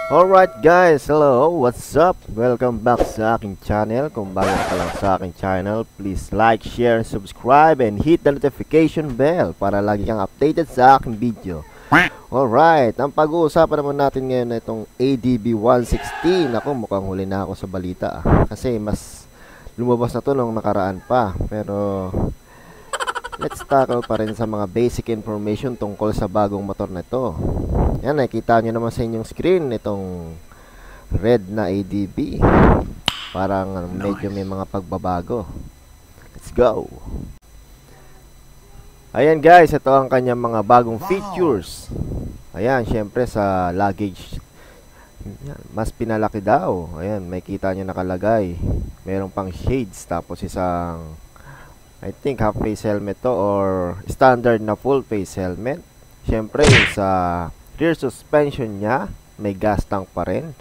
Alright guys, hello, what's up? Welcome back sa aking channel. Kung bago ka lang sa aking channel, please like, share, subscribe, and hit the notification bell para lagi kang updated sa aking video. Alright, ang pag-uusapan naman natin ngayon na itong ADB 116. Ako, mukhang huli na ako sa balita kasi mas lumabas na to nung nakaraan pa. Pero let's tackle pa rin sa mga basic information tungkol sa bagong motor na ito. Yan, nakikita nyo naman sa inyong screen itong red na ADB. Parang medyo may mga pagbabago. Let's go! Ayan guys, ito ang kanyang mga bagong features. Ayan, syempre sa luggage, mas pinalaki daw. Ayan, may kita nyo nakalagay. Meron pang shades, tapos isang I think half face helmet to or standard na full face helmet. Syempre sa rear suspension niya, may gas tank pa rin.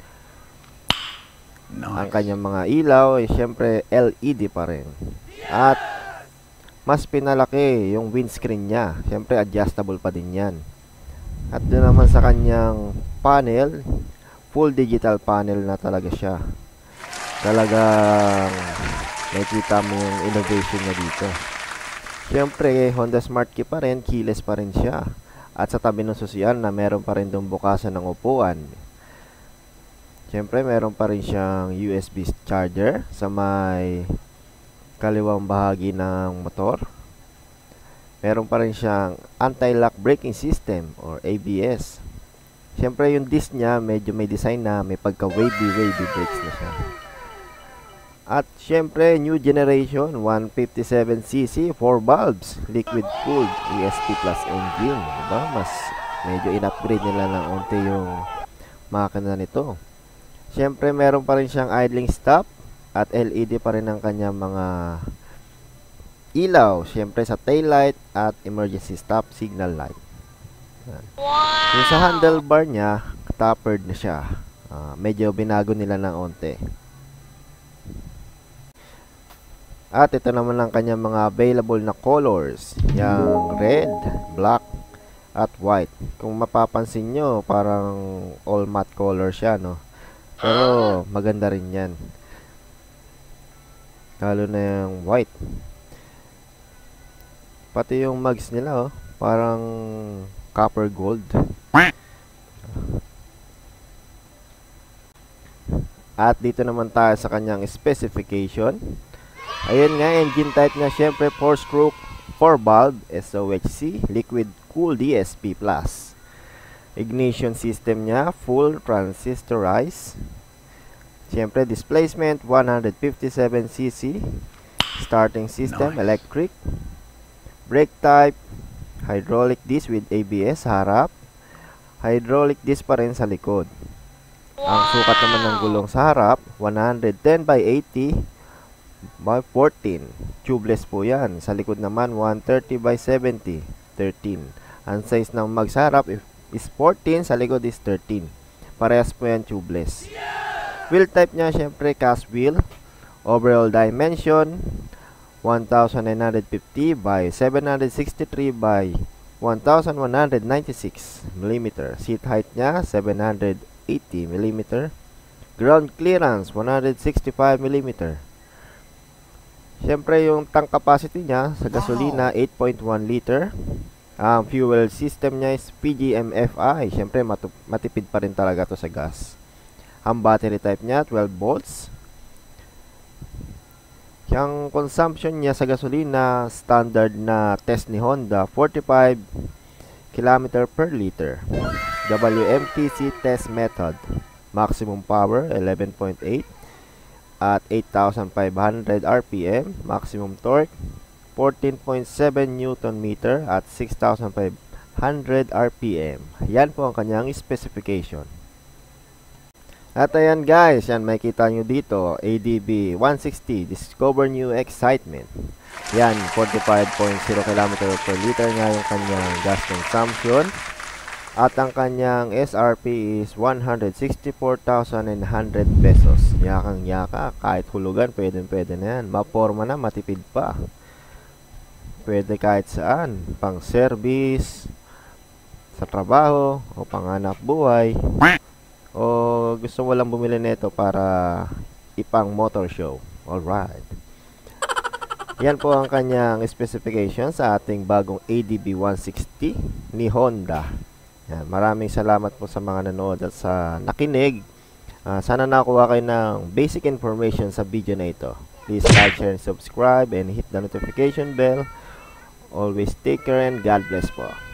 Ang kanyang mga ilaw ay syempre LED pa rin. At mas pinalaki yung windscreen niya. Syempre adjustable pa din yan. At doon naman sa kanyang panel, full digital panel na talaga siya. Talagang nakikita mo yung innovation niya dito. Syempre Honda Smart Key pa rin, keyless pa rin siya. At sa tabi ng susian na meron pa rin doon bukasan ng upuan. Syempre meron pa rin siyang USB charger sa may kaliwang bahagi ng motor. Meron pa rin siyang anti-lock braking system or ABS. Syempre yung disc niya medyo may design na may pagka wavy brakes na siya. At syempre new generation 157cc 4 valves liquid cooled ESP Plus engine, diba? Mas medyo in-upgrade nila ng onte yung makina nito. Syempre meron pa rin siyang idling stop at LED pa rin ang kanyang mga ilaw, syempre sa tail light at emergency stop signal light. Wow! Yung sa handlebar niya, tapered na siya. Medyo binago nila ng onte. At ito naman ang kanyang mga available na colors. Yung red, black, at white. Kung mapapansin nyo, parang all matte color siya, no? Pero maganda rin yan. Lalo na yung white. Pati yung mugs nila, oh, parang copper gold. At dito naman tayo sa kanyang specification. Ayun nga, engine type niya syempre 4-stroke 4-valve SOHC liquid cooled ESP Plus. Ignition system niya full transistorized. Syempre displacement 157cc. Starting system electric. Brake type hydraulic disc with ABS sa harap. Hydraulic disc pa rin sa likod. Ang sukat naman ng gulong sa harap 110 by 80 by 14. Tubeless po yan. Sa likod naman 130 by 70 13. Ang size ng mag sa harap is 14, sa likod is 13. Parehas po yan tubeless. Wheel type niya syempre cast wheel. Overall dimension 1950 by 763 by 1196 mm. Seat height niya 780 mm. Ground clearance 165 mm. Syempre yung tank capacity niya sa gasolina 8.1 liter. Ang fuel system niya is PGM-FI. Syempre matipid pa rin talaga to sa gas. Ang battery type niya 12 volts. Yung consumption niya sa gasolina standard na test ni Honda 45 km per liter. WMTC test method. Maximum power 11.8 at 8,500 RPM. Maximum torque 14.7 Newton meter at 6,500 RPM. Yan po ang kanyang specification. At ayan guys, yan makikita nyo dito, ADB 160 Discover New Excitement. Yan, 45.0 km per liter nga yung kanyang gas consumption. At ang kanyang SRP is 164,100 pesos. Yakang yaka, kahit hulugan, pwede na yan. Maporma na, matipid pa. Pwede kahit saan, pang service, sa trabaho, o panganap buhay, o gusto mo lang bumili nito para ipang motor show. Alright. Yan po ang kanyang specification sa ating bagong ADB 160 ni Honda. Yan, maraming salamat po sa mga nanood at sa nakinig. Sana nakuha kayo ng basic information sa video na ito. Please like, share, and subscribe and hit the notification bell. Always take care and God bless po.